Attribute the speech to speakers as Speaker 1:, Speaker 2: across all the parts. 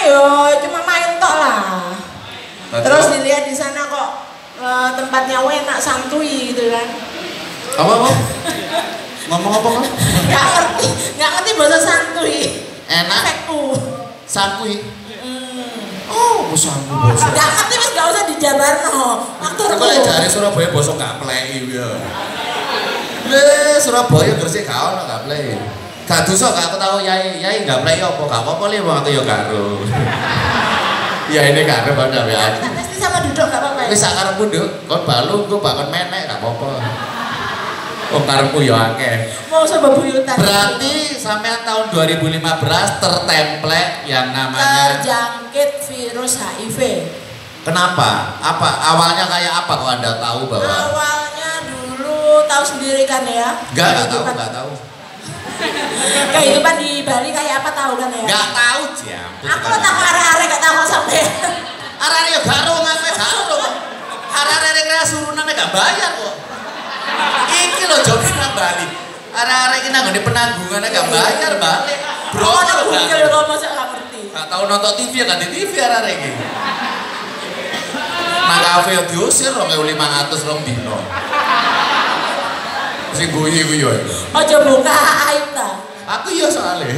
Speaker 1: yo cuma main tok lah. Terus dilihat di sana kok tempatnya enak, santuy gitu kan.
Speaker 2: Apa? Ngomong apa kok?
Speaker 1: Nggak ngerti bahasa santuy.
Speaker 2: Enak.
Speaker 1: Efekku.
Speaker 2: Santuy. Oh, santuy bahasa.
Speaker 1: Nggak ngerti mas, nggak usah dijabarno. Aktorku.
Speaker 2: Aku lek jare Surabaya basa gak pleki ya. Surabaya Gresik gak ono gak pleki. Gak dosa gak aku tahu yai gak pleki apa gak apa-apa li wong aku ya karo. Ya ini karo padha ya.
Speaker 1: Pasti sama duduk gak apa-apa.
Speaker 2: Wis sak karepmu nduk, kon balu engko bakon menek gak apa-apa. Wong karepmu ya akeh.
Speaker 1: Mau coba buyutan.
Speaker 2: Berarti sampean tahun 2015 tertemplek yang namanya
Speaker 1: terjangkit virus HIV.
Speaker 2: Kenapa? Apa awalnya kayak apa kok Anda tahu bahwa
Speaker 1: Awalnya dulu tahu sendiri kan ya?
Speaker 2: Enggak tahu.
Speaker 1: Kehidupan di Bali kayak apa tahu kan ya?
Speaker 2: Enggak tahu, Jam.
Speaker 1: Aku tahu arek-arek gak tahu sampai.
Speaker 2: Arek-arek ya garo ngape garo. Arek-arek rekreasi surunane gak bayar kok. Iki lho joget nang Bali. Arek-arek iki nang ngene penanggungannya gak bayar balik. Bro,
Speaker 1: kok masa gak ngerti.
Speaker 2: Gak tahu nonton TV ya gak di TV arek-arek iki. Nang kafe yo diusir 2.500 rong dino. Sing guyu ku yo.
Speaker 1: Aja buka aib ta.
Speaker 2: Aku iya soalnya.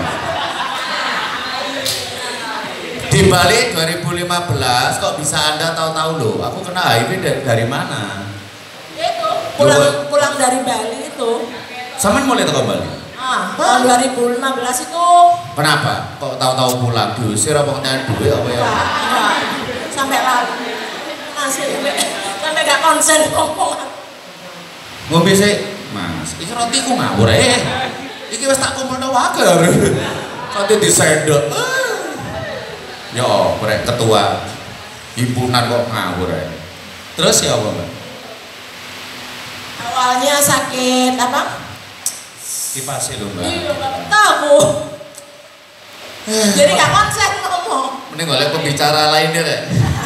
Speaker 2: Di Bali 2015 kok bisa Anda tahu-tahu loh. Aku kena HIV dari mana?
Speaker 1: Itu pulang dari Bali itu.
Speaker 2: Sampean mulai ke Bali?
Speaker 1: Tahun 2015 itu.
Speaker 2: Kenapa? Kok tahu-tahu pulang diusir apa nyari duit apa ya?
Speaker 1: Enggak. Sampai lalu. Sampai gak konsen ngomong.
Speaker 2: Ngombe sih, Mas. Iki rotiku ngawur Iki wis tak kumpulno waker. Kate disendok. Ya, brek ketua himpunan kok ngawur Terus ya apa, Mbak?
Speaker 1: Awalnya sakit apa?
Speaker 2: Kipase lho, Mbak.
Speaker 1: Iya, gak tahu. Jadi gak konsen ngomong.
Speaker 2: Mending golek pembicara lainnya deh.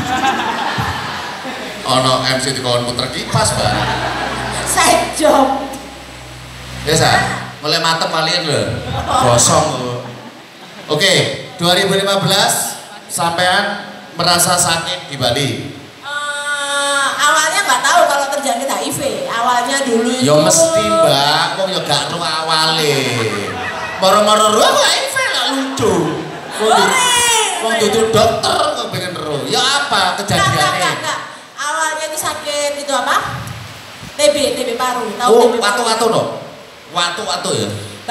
Speaker 2: Ono MC dikon puter kipas, Mbak.
Speaker 1: Side job.
Speaker 2: Biasa, mulai mantep kalian lho. Gosong lho. Oke, 2015 sampean merasa sakit di Bali.
Speaker 1: Awalnya nggak tahu kalau terjangkit HIV. Awalnya dulu itu.
Speaker 2: Ya mesti, Mbak, kok ya gak ro awale. Moro-moro ro HIV lah lucu. Wong dudu dokter kok pengen ro. Ya apa kejadiannya?
Speaker 1: Enggak. Awalnya itu sakit itu apa? TB paru. Tahu
Speaker 2: Oh,
Speaker 1: TB
Speaker 2: watu-watu no. Watu-watu ya.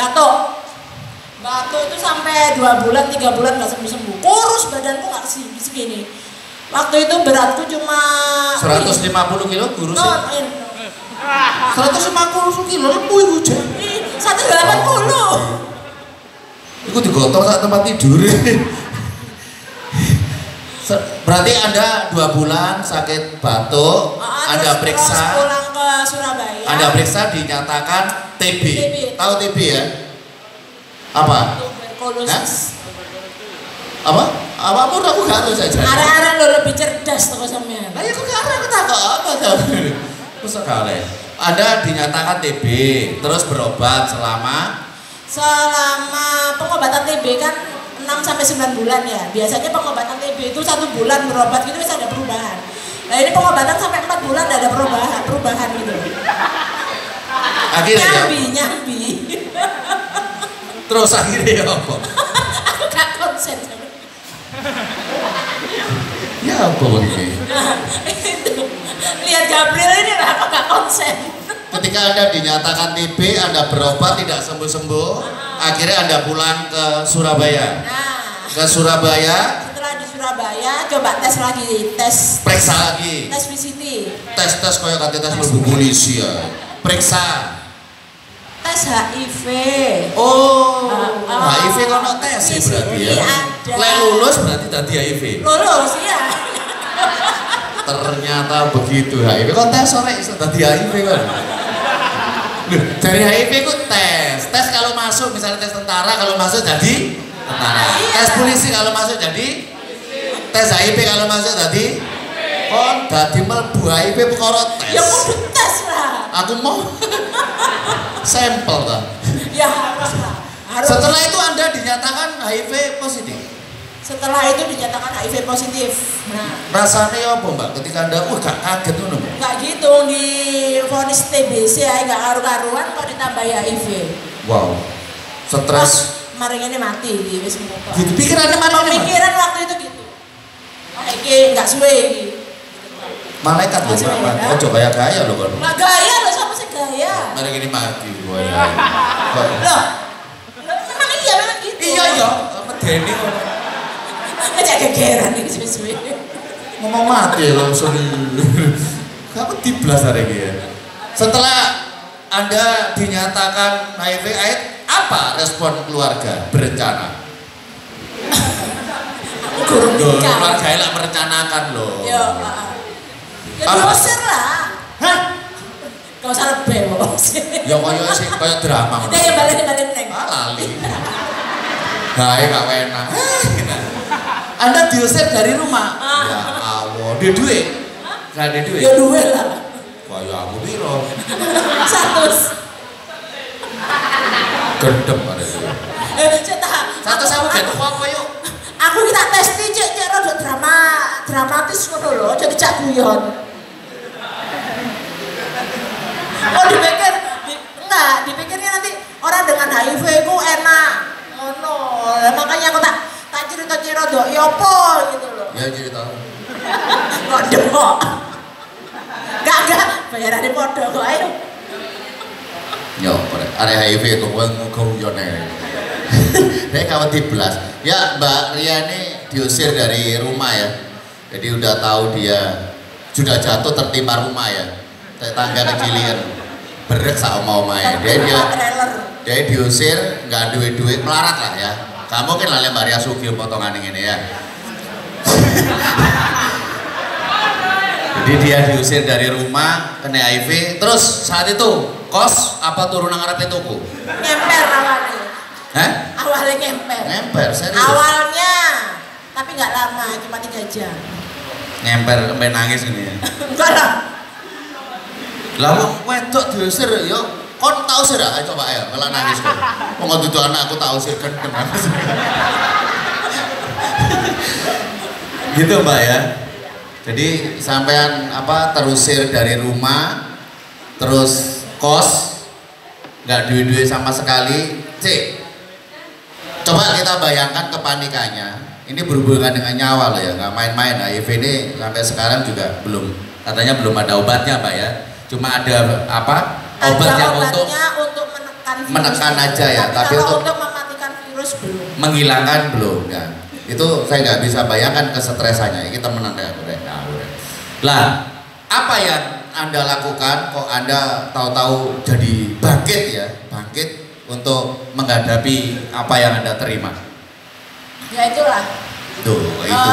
Speaker 1: Batuk itu sampai 2 bulan, 3 bulan nggak sembuh-sembuh. Kurus badanku nggak segini. Waktu itu beratku cuma
Speaker 2: 150 kilo kurus ya? 150 kilo lembu iku jan.
Speaker 1: 180.
Speaker 2: Iku digotong sak tempat tidur. Berarti Anda 2 bulan sakit batuk, Anda periksa.
Speaker 1: Pulang ke Surabaya.
Speaker 2: Anda periksa dinyatakan TB. Tahu TB ya? Apa?
Speaker 1: Tuberkulosis.
Speaker 2: Apa? Apa pun aku gak tahu saja.
Speaker 1: Arek-arek lo lebih cerdas tuh sampean.
Speaker 2: Lah ya kok gak aku takut apa tuh? Terus sekali. Anda dinyatakan TB, terus berobat selama
Speaker 1: pengobatan TB kan 6 sampai 9 bulan ya. Biasanya pengobatan TB itu 1 bulan berobat gitu bisa ada perubahan. Nah ini pengobatan sampai 4 bulan tidak ada perubahan gitu.
Speaker 2: Akhirnya
Speaker 1: nyambi.
Speaker 2: Terus akhirnya apa?
Speaker 1: Aku gak konsen.
Speaker 2: Ya apa ini?
Speaker 1: Itu. Lihat Gabriel ini lah aku gak konsen.
Speaker 2: Ketika Anda dinyatakan TB, Anda berobat tidak sembuh-sembuh, akhirnya Anda pulang ke Surabaya. Ke Surabaya.
Speaker 1: Setelah di Surabaya, coba tes lagi,
Speaker 2: Periksa lagi.
Speaker 1: tes VCT.
Speaker 2: Tes kayak kata tes mlebu polisi ya. Periksa.
Speaker 1: Tes HIV.
Speaker 2: Oh, HIV kono tes sih berarti ya.
Speaker 1: Ada.
Speaker 2: Lek lulus berarti tadi HIV.
Speaker 1: Lulus ya.
Speaker 2: Ternyata begitu HIV kok tes sore iso tadi HIV kan. Loh, dari HIV ku tes kalau masuk misalnya tes tentara kalau masuk jadi tentara. Tes polisi kalau masuk jadi tes HIV kalau masuk jadi kon dadi mlebu HIV perkara tes.
Speaker 1: Ya kudu tes lah.
Speaker 2: Aku mau sampel ta.
Speaker 1: Ya harus lah. Harus.
Speaker 2: Setelah itu Anda dinyatakan HIV positif.
Speaker 1: Setelah itu dinyatakan HIV positif. Nah,
Speaker 2: rasanya apa mbak ketika anda gak kaget tuh mbak?
Speaker 1: Gak gitu, di vonis TBC aja gak karu-karuan kok ditambah HIV.
Speaker 2: Wow, stres.
Speaker 1: Mari ini mati di wis muka.
Speaker 2: Gitu pikirannya mana?
Speaker 1: Pemikiran waktu itu gitu. Oh iki gak suwe iki.
Speaker 2: Malaikat loh mbak, oh coba gaya loh kan?
Speaker 1: Gak gaya loh, siapa sih gaya?
Speaker 2: Mari ini mati gue.
Speaker 1: Loh, memang iya memang gitu.
Speaker 2: Iya iya, apa Denny kok?
Speaker 1: Aja gegeran nih suwe-suwe.
Speaker 2: Ngomong mati langsung. Kamu diblas hari ini ya. Setelah anda dinyatakan HIV/AIDS, apa respon keluarga berencana? Keluarga lah merencanakan loh.
Speaker 1: Ya diusir lah.
Speaker 2: Hah?
Speaker 1: Gak usah lebih bos.
Speaker 2: Ya kaya sih, kaya drama.
Speaker 1: Udah ya balik neng.
Speaker 2: Lali. Hai gak enak. Anda diusir dari rumah. Ya Allah, dia duit. Gak ada duit.
Speaker 1: Ya duit lah.
Speaker 2: Wah ya aku piro.
Speaker 1: 100.
Speaker 2: Gendem ada itu.
Speaker 1: Satu
Speaker 2: sama gitu apa yuk?
Speaker 1: Aku kita tes cek rada dramatis ngono lho, jadi cak guyon. Oh dipikirnya nanti orang dengan HIV itu enak ngono. Makanya aku tak cerita dok ya apa gitu loh.
Speaker 2: Ya cerita.
Speaker 1: Kok Gak bayarannya podo kok ayo.
Speaker 2: Yo, ada HIV kok nguyone. Nek kawat diblas. Ya Mbak Ria ini diusir dari rumah ya. Jadi udah tahu dia sudah jatuh tertimpa rumah ya. Tangga kecilian. Berek sak omah-omahe. Dia diusir, nggak duit-duit, melarat lah ya. Kamu kan lah Mbak Ria Sugio potongan ini ya. Jadi dia diusir dari rumah, kena HIV, terus saat itu kos apa turun nang ngarepe tuku?
Speaker 1: Ngemper awalnya.
Speaker 2: Hah?
Speaker 1: Awalnya ngemper.
Speaker 2: Ngemper, serius?
Speaker 1: Awalnya, tapi nggak lama, cuma 3 jam.
Speaker 2: Ngemper sampai nangis gini ya?
Speaker 1: Enggak lah.
Speaker 2: Lah wong wedok diusir yo kon tau usir ah coba ayo malah nangis kok. Wong dudu anakku tak usir gendeng. Gitu Mbak ya. Jadi sampean apa terusir dari rumah, terus kos, nggak duit-duit sama sekali. Coba kita bayangkan kepanikannya. Ini berhubungan dengan nyawa loh ya, nggak main-main. HIV ini sampai sekarang juga belum, katanya belum ada obatnya Mbak ya. Cuma ada apa? Obat yang untuk menekan aja ya, tapi untuk
Speaker 1: mematikan virus belum.
Speaker 2: Menghilangkan belum ya. Itu saya nggak bisa bayangkan kesetresannya. Kita menandakan lah, apa yang Anda lakukan kok Anda tahu-tahu jadi bangkit ya, bangkit untuk menghadapi apa yang Anda terima?
Speaker 1: Ya itulah.
Speaker 2: Tuh, itu.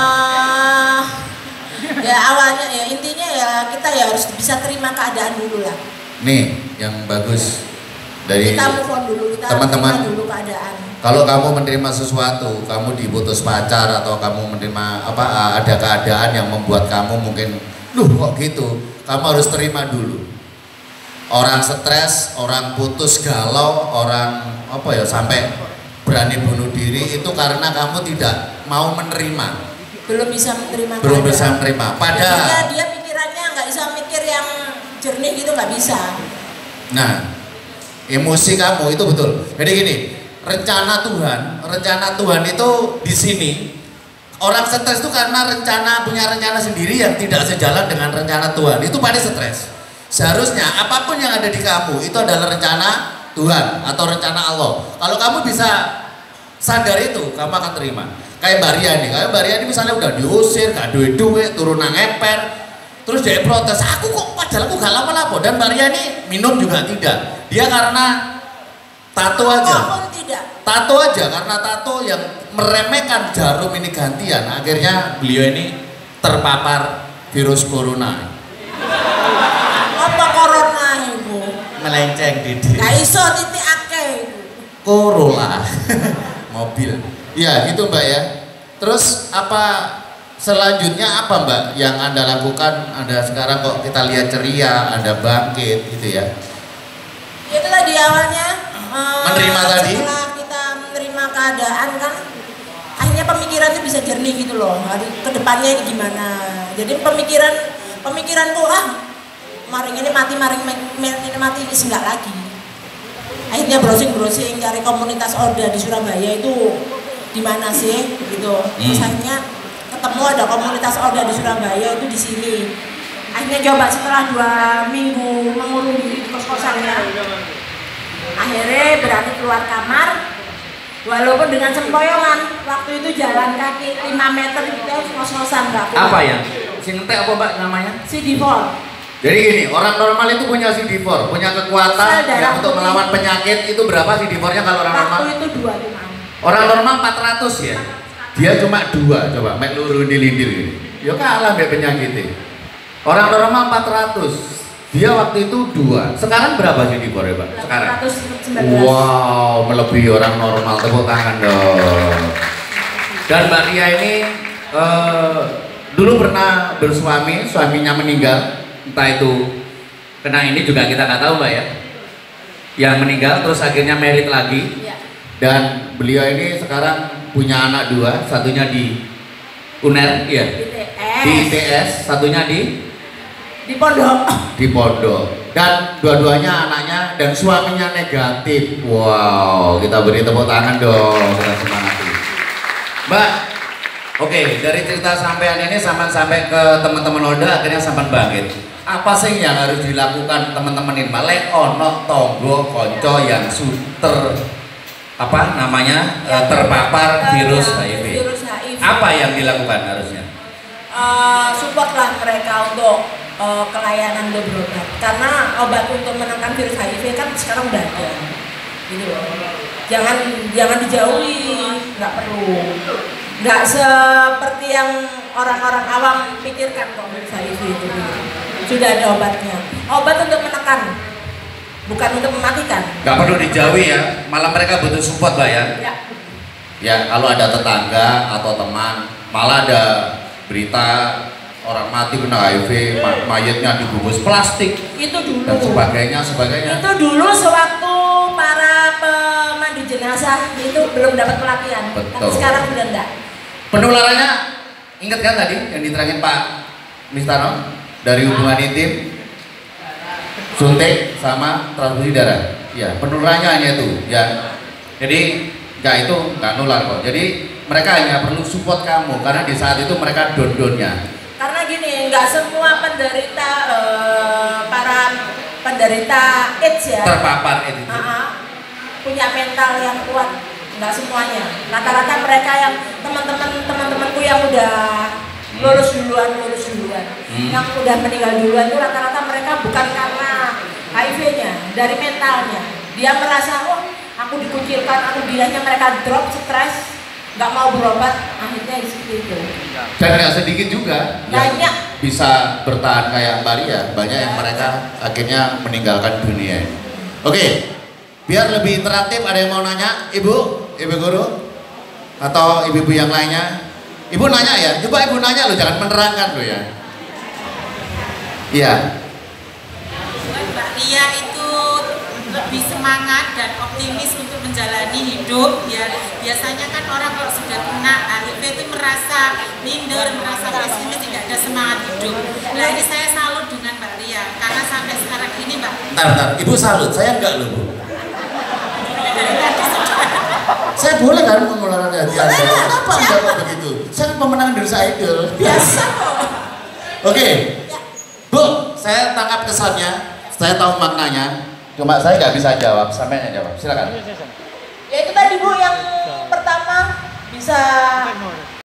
Speaker 1: Ya awalnya ya intinya ya kita ya harus bisa terima keadaan dulu lah.
Speaker 2: Nih, yang bagus dari
Speaker 1: kita move on dulu, kita
Speaker 2: teman-teman
Speaker 1: terima dulu keadaan.
Speaker 2: Kalau kamu menerima sesuatu, kamu diputus pacar atau kamu menerima apa ada keadaan yang membuat kamu mungkin, loh kok gitu, kamu harus terima dulu. Orang stres, orang putus galau, orang apa ya sampai berani bunuh diri itu karena kamu tidak mau menerima.
Speaker 1: Belum bisa menerima.
Speaker 2: Belum bisa menerima. Padahal
Speaker 1: dia pikirannya nggak bisa mikir yang jernih gitu, nggak bisa.
Speaker 2: Nah, emosi kamu itu betul. Jadi gini. Rencana Tuhan itu di sini. Orang stres itu karena punya rencana sendiri yang tidak sejalan dengan rencana Tuhan. Itu pasti stres. Seharusnya apapun yang ada di kamu itu adalah rencana Tuhan atau rencana Allah. Kalau kamu bisa sadar itu, kamu akan terima. Kayak Mbak Ria nih misalnya udah diusir, gak duit-duit, turun nang ngeper. Terus dia protes, aku kok padahal aku gak lama-lama. Dan Mbak Ria nih minum juga tidak. Dia karena tato aja. Tato aja karena tato yang meremehkan jarum ini gantian, akhirnya beliau ini terpapar virus corona.
Speaker 1: Apa corona ibu?
Speaker 2: Melenceng Didi.
Speaker 1: Gak iso titik akeh ibu.
Speaker 2: Corolla. Mobil. Ya gitu Mbak ya. Terus apa selanjutnya apa Mbak yang Anda lakukan? Anda sekarang kok kita lihat ceria, Anda bangkit gitu ya.
Speaker 1: Itu tadi awalnya
Speaker 2: menerima tadi.
Speaker 1: setelah kita menerima keadaan kan akhirnya rasanya pemikiran itu bisa jernih gitu loh. Ke depannya ini gimana. Jadi pemikiranku maring ini mati enggak lagi. Akhirnya browsing cari komunitas Oda di Surabaya itu di mana sih gitu. Terus akhirnya ketemu ada komunitas Oda di Surabaya itu di sini. Akhirnya coba setelah 2 minggu mengurung diri di kos-kosannya. Akhirnya berani keluar kamar. Walaupun dengan sempoyongan, waktu itu jalan kaki 5 meter itu kos-kosan Mbak.
Speaker 2: Apa ya? Sintek apa Mbak namanya?
Speaker 1: CD4.
Speaker 2: Jadi gini, orang normal itu punya CD4, punya kekuatan yang untuk melawan penyakit. Itu berapa CD4-nya kalau orang normal?
Speaker 1: Waktu itu 2 cuma.
Speaker 2: Orang normal 400 ya? Dia cuma 2, coba mek luru lindir gini. Ya kalah mbek penyakitnya. Orang normal 400. Dia waktu itu 2. Sekarang berapa CD4 ya Pak? Sekarang?
Speaker 1: 119.
Speaker 2: Wow, melebihi orang normal. Tepuk tangan dong. Dan Mbak Ria ini dulu pernah bersuami, suaminya meninggal. Entah itu kena ini juga kita nggak tahu Mbak ya. Yang meninggal terus akhirnya merit lagi.
Speaker 1: Ya.
Speaker 2: Dan beliau ini sekarang punya anak 2, satunya di UNER, ya. Di ITS, satunya di
Speaker 1: Pondok.
Speaker 2: Di Pondok. Dan dua-duanya anaknya dan suaminya negatif. Wow, kita beri tepuk tangan dong, kita semangati. Mbak, oke, dari cerita sampean ini sampai ke teman-teman Oda akhirnya sampean bangkit. Apa sih yang harus dilakukan teman-teman ini? Lek ono tonggo konco yang terpapar virus HIV. Apa yang dilakukan harusnya?
Speaker 1: Supportlah mereka untuk kelayanan berobat, karena obat untuk menekan virus HIV kan sekarang udah ada, gitu loh. Jangan dijauhi, nggak perlu, nggak seperti yang orang-orang awam pikirkan kok virus HIV itu. Sudah ada obatnya, obat untuk menekan, bukan untuk mematikan.
Speaker 2: Nggak perlu dijauhi ya, malah mereka butuh support Mbak ya. Ya kalau ada tetangga atau teman, malah ada berita orang mati kena HIV, mayatnya dibungkus plastik
Speaker 1: itu dulu
Speaker 2: dan sebagainya.
Speaker 1: Itu dulu sewaktu para pemandu jenazah itu belum dapat pelatihan.
Speaker 2: Betul.
Speaker 1: Tapi sekarang sudah enggak.
Speaker 2: Penularannya ingat kan tadi yang diterangin Pak Mistano dari hubungan intim, suntik sama transfusi darah. Ya penularannya hanya itu ya. Jadi itu nggak nular kok. Jadi mereka hanya perlu support kamu karena di saat itu mereka don-donnya.
Speaker 1: Karena gini, nggak semua penderita para penderita AIDS ya
Speaker 2: terpapar AIDS itu
Speaker 1: punya mental yang kuat, nggak semuanya. Rata-rata mereka yang teman-temanku yang udah lulus duluan, yang udah meninggal duluan itu rata-rata mereka bukan karena HIV-nya, dari mentalnya. Dia merasa aku dikucilkan, mereka drop, stres, nggak mau berobat, akhirnya seperti itu.
Speaker 2: Dan nggak sedikit juga
Speaker 1: banyak
Speaker 2: bisa bertahan kayak Mbak Ria, banyak yang mereka akhirnya meninggalkan dunia. Oke, biar lebih interaktif, ada yang mau nanya, ibu guru atau ibu-ibu yang lainnya? Ibu nanya ya, coba ibu nanya loh, jangan menerangkan loh ya. Iya.
Speaker 3: Mbak Ria itu lebih semangat dan optimis untuk menjalani hidup ya. Biasanya kan orang kalau sudah kena HIV itu merasa minder, merasa pesimis, tidak ada semangat hidup. Nah ini saya salut dengan Mbak Ria karena sampai sekarang ini Mbak.
Speaker 2: Bentar, ibu salut, saya enggak loh Bu. Saya boleh kan mengeluarkan hati Anda? Kenapa enggak kok begitu? Saya kan pemenang Indonesia Idol.
Speaker 1: Biasa kok.
Speaker 2: Oke, Bu, saya tangkap kesannya, saya tahu maknanya. Cuma saya nggak bisa jawab, sampai jawab. Silakan.
Speaker 1: Ya itu tadi Bu yang pertama bisa